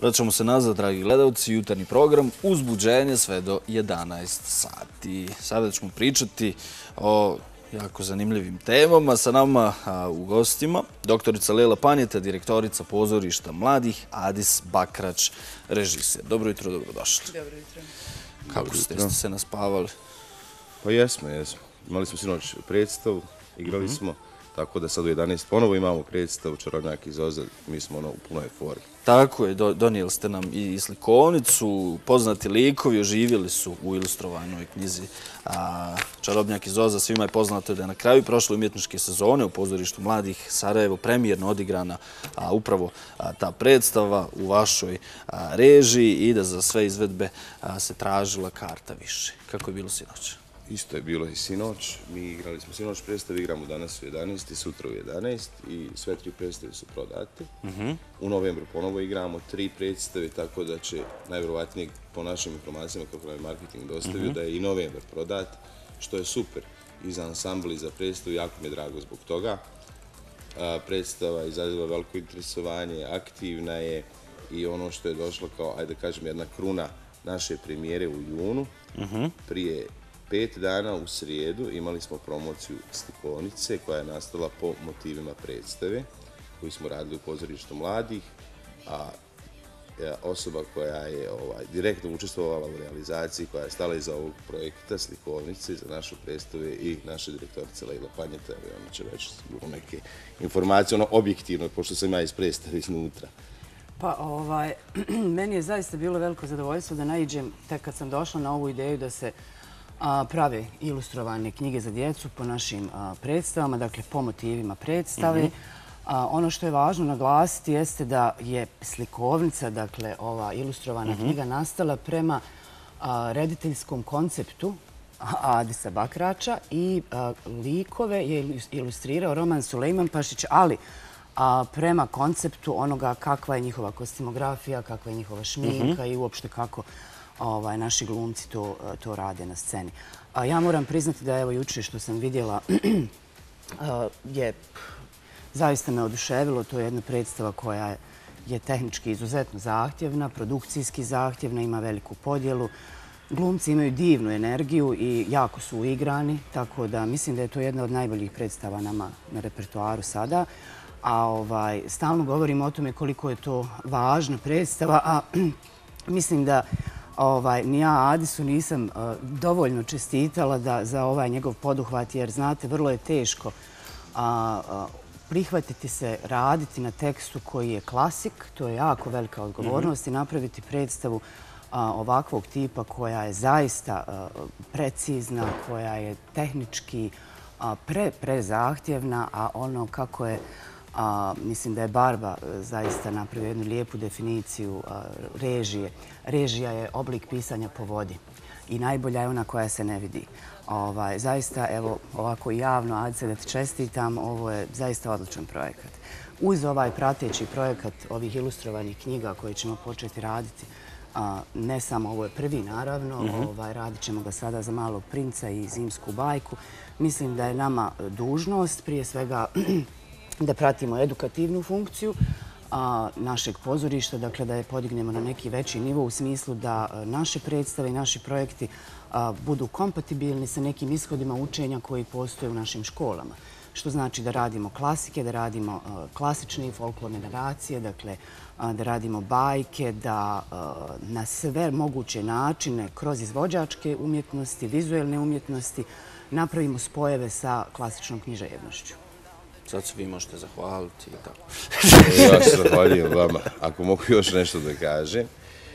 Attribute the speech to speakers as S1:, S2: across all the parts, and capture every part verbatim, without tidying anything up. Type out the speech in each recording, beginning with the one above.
S1: Vraćamo se nazad, dragi gledalci, jutarnji program Uzbuđenje sve do jedanaest sati. Sada ćemo pričati o jako zanimljivim temama. Sa nama u gostima doktorica Lejla Panjeta, direktorica pozorišta mladih, Adis Bakrač, režiser. Dobro jutro, dobrodošli.
S2: Dobro jutro.
S1: Kako ste, ste se naspavali?
S3: Pa jesmo, jesmo. Imali smo sinoć predstavu, igrali smo, tako da sad u jedanaest ponovo imamo predstavu Čarobnjak iz Oza, mi smo ono u punoj formi.
S1: Tako je, donijeli ste nam i slikovnicu, poznati likovi oživjeli su u ilustrovanoj knjizi Čarobnjak iz Oza. Svima je poznato da je na kraju prošle umjetničke sezone u pozorištu mladih Sarajevo premijerno odigrana upravo ta predstava u vašoj režiji i da za sve izvedbe se tražila karta više. Kako je bilo sinoć?
S3: Isto je bilo i sinoć. Mi igrali smo sinoć predstavu, igramo danas u jedanaest i sutra u jedanaest i sve tri predstave su prodate. U novembru ponovo igramo tri predstave, tako da će najvjerovatnije po našim informacijama, kako nam je marketing dostavio, da je i novembar prodat, što je super i za ansambl i za predstavu. Jako mi je drago zbog toga. Predstava izaziva veliko interesovanje, aktivna je i ono što je došlo kao, ajde da kažem, jedna kruna naše premijere u junu, prije pet dana u srijedu imali smo promociju slikovnice koja je nastala po motivima predstave koju smo radili u pozorištu mladih, a osoba koja je direktno učestvovala u realizaciji, koja je stala iza ovog projekta slikovnice za našu predstavu i naša direktorica Lejla Panjeta. Ona će reći neke informacije, ono objektivno, pošto sam ja iz predstave iznutra.
S2: Pa, ovaj, meni je zaista bilo veliko zadovoljstvo da naiđem, tek kad sam došla na ovu ideju da se prave ilustrovane knjige za djecu po našim predstavama, dakle po motivima predstave. Ono što je važno naglasiti jeste da je slikovnica, dakle ova ilustrovana knjiga, nastala prema rediteljskom konceptu Adisa Bakrača i likove je ilustrirao Roman Sulejman Pašić, ali prema konceptu onoga kakva je njihova kostimografija, kakva je njihova šminka i uopšte kako naši glumci to rade na sceni. Ja moram priznati da evo juče što sam vidjela je zaista me oduševilo. To je jedna predstava koja je tehnički izuzetno zahtjevna, produkcijski zahtjevna, ima veliku podjelu. Glumci imaju divnu energiju i jako su uigrani, tako da mislim da je to jedna od najboljih predstava nama na repertoaru sada. A stalno govorimo o tome koliko je to važna predstava, a mislim da ni ja Adisu nisam dovoljno čestitala za ovaj njegov poduhvat, jer znate, vrlo je teško prihvatiti se, raditi na tekstu koji je klasik, to je jako velika odgovornost, i napraviti predstavu ovakvog tipa koja je zaista precizna, koja je tehnički prezahtjevna, a ono kako je, mislim da je Barba zaista napravio jednu lijepu definiciju režije. Režija je oblik pisanja po vodi i najbolja je ona koja se ne vidi. Zaista, evo, ovako javno, Adice, da ti čestitam, ovo je zaista odličan projekat. Uz ovaj prateći projekat ovih ilustrovanih knjiga koje ćemo početi raditi, ne samo ovo je prvi, naravno, radit ćemo ga sada za Malog princa i Zimsku bajku. Mislim da je nama dužnost, prije svega, da pratimo edukativnu funkciju našeg pozorišta, dakle da je podignemo na neki veći nivo u smislu da naše predstave i naši projekti budu kompatibilni sa nekim ishodima učenja koji postoje u našim školama. Što znači da radimo klasike, da radimo klasične i folklorne naracije, dakle da radimo bajke, da na sve moguće načine kroz izvođačke umjetnosti, vizuelne umjetnosti napravimo spojeve sa klasičnom književnošću.
S1: Sad se vi možete zahvaliti i tako.
S3: Ja se zahvaljujem vama. Ako mogu još nešto da kažem.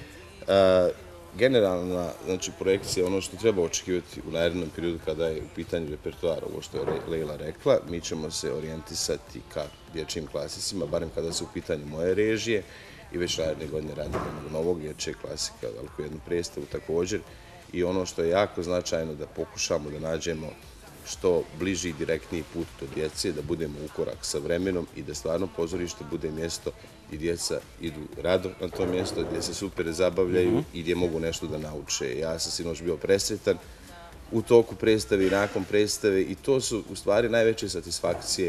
S3: Generalna projekcija je ono što treba očekivati u narednom periodu kada je u pitanju repertoara, ovo što je Lejla rekla. Mi ćemo se orijentisati ka dječjim klasicima, barem kada su u pitanju moje režije, i već naredne godine radimo jednog novog dječjeg klasika, veliku jednu predstavu također. I ono što je jako značajno da pokušamo da nađemo što bliži i direktniji put do djece, da budemo u korak sa vremenom i da stvarno pozorište bude mjesto gdje djeca idu rado na to mjesto, gdje se super zabavljaju i gdje mogu nešto da nauče. Ja sam sinoć bio presretan u toku predstave i nakon predstave i to su u stvari najveće satisfakcije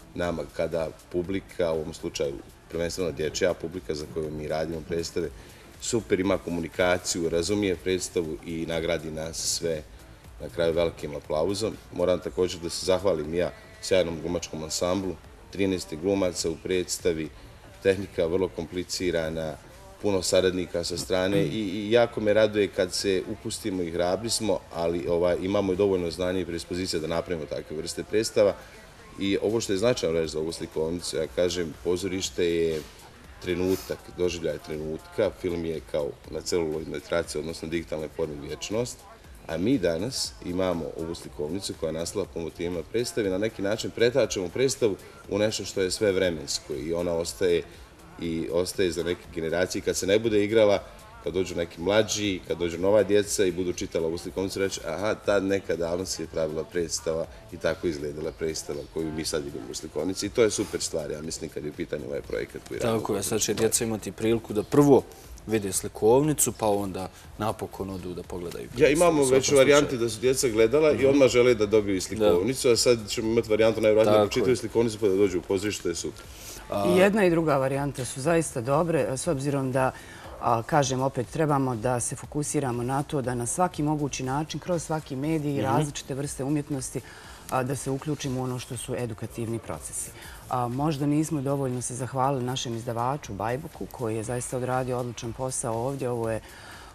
S3: nama kada publika, u ovom slučaju prvenstveno dječja publika za koju mi radimo predstave, super ima komunikaciju, razumije predstavu i nagradi nas sve na kraju velikim aplauzom. Moram također da se zahvalim ja sjajnom glumačkom ansamblu, trinaest glumaca u predstavi, tehnika vrlo komplicirana, puno saradnika sa strane i jako me raduje kad se upustimo i hrabri smo, ali imamo i dovoljno znanja i predispozicija da napravimo takve vrste predstava. I ovo što je značajno reći za ovu slikovnicu, ja kažem, pozorište je trenutak, doživljaj trenutka, film je kao na celuloidnoj traci, odnosno digitalnoj formi vječnost, a mi danas imamo ovu slikovnicu koja je nastala po motivima predstave, na neki način pretačemo predstavu u nešto što je sve vremensko i ona ostaje i ostaje za neke generacije. Kad se ne bude igrala, kad dođu neki mlađi, kad dođu nova djeca i budu čitala ovu slikovnicu, reći aha, tad nekad davno se je pravila predstava i tako izgledala predstava koju mi sad vidimo u slikovnici i to je super stvar, ja mislim, kad je u pitanju ovaj projekat koji radimo.
S1: Tako je, sad će djeca imati priliku da prvo vide slikovnicu, pa onda napokon odu da pogledaju.
S3: Ja, imamo već varijante da su djeca gledala i odmah žele da dobiju i slikovnicu, a sad ćemo imati varijantu najvratnije da počitaju slikovnicu pa da dođu u pozorište, to je super.
S2: I jedna i druga varijanta su zaista dobre, s obzirom da, kažem, opet trebamo da se fokusiramo na to da na svaki mogući način, kroz svaki medij i različite vrste umjetnosti, da se uključimo u ono što su edukativni procesi. Možda nismo dovoljno se zahvalili našem izdavaču Bajbuku, koji je zaista odradio odličan posao ovdje. Ovo je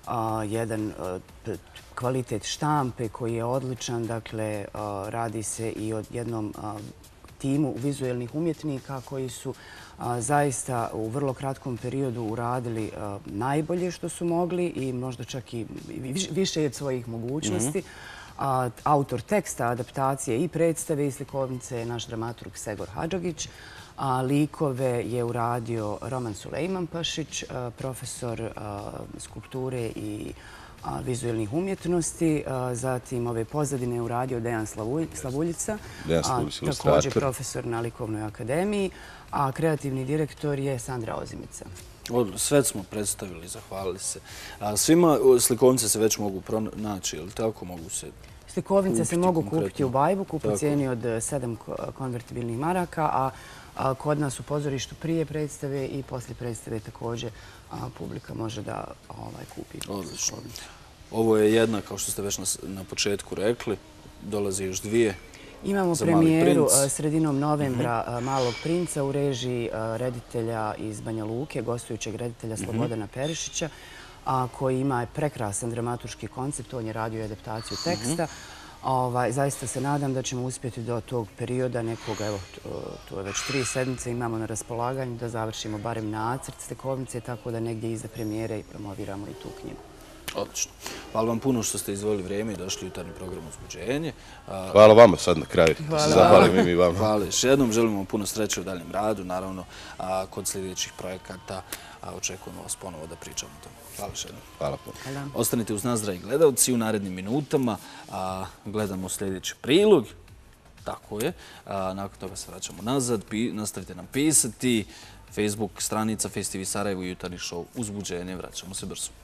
S2: jedan kvalitet štampe koji je odličan. Dakle, radi se i o jednom timu vizuelnih umjetnika koji su zaista u vrlo kratkom periodu uradili najbolje što su mogli i možda čak i više od svojih mogućnosti. Autor teksta, adaptacije i predstave i slikovnice je naš dramaturg Segor Hadžogić. Likove je uradio Roman Sulejmanpašić, profesor skulpture i vizuelnih umjetnosti. Zatim ove pozadine je uradio Dejan Slavuljica, također profesor na Likovnoj akademiji, a kreativni direktor je Sandra Ozimica.
S1: Sve smo predstavili, zahvalili se. Svima slikovnice se već mogu pronaći, ili tako mogu se kupiti?
S2: Slikovnice se mogu kupiti u Bajbuku po cijeni od sedam konvertibilnih maraka, a kod nas u pozorištu prije predstave i poslije predstave također publika može da kupi.
S1: Odlično. Ovo je jedna, kao što ste već na početku rekli, dolazi još dvije.
S2: Imamo premijeru sredinom novembra Malog princa u režiji reditelja iz Banja Luke, gostujućeg reditelja Slobodana Perišića, koji ima prekrasan dramaturški koncept. On je radio i adaptaciju teksta. Zaista se nadam da ćemo uspjeti do tog perioda nekog, evo, to je već tri sedmice, imamo na raspolaganju da završimo barem nacrt slikovnice, tako da negdje iza premijere i promoviramo i tu knjigu.
S1: Odlično. Hvala vam puno što ste izdvojili vrijeme i došli u jutarnji program Uzbuđenje.
S3: Hvala vama sad na kraju. Zahvalim i vama.
S1: Hvala još jednom. Želimo vam puno sreće u daljem radu. Naravno, kod sljedećih projekata očekujemo vas ponovo da pričamo o tome. Hvala još jednom.
S3: Hvala puno.
S1: Ostanite uz nas, dragi gledalci, u narednim minutama. Gledamo sljedeći prilog. Tako je. Nakon toga se vraćamo nazad. Nastavite nam pisati. Facebook stranica Festivi Sarajevo i jutarnji show Uzbuđenje. Vraćamo se brzo.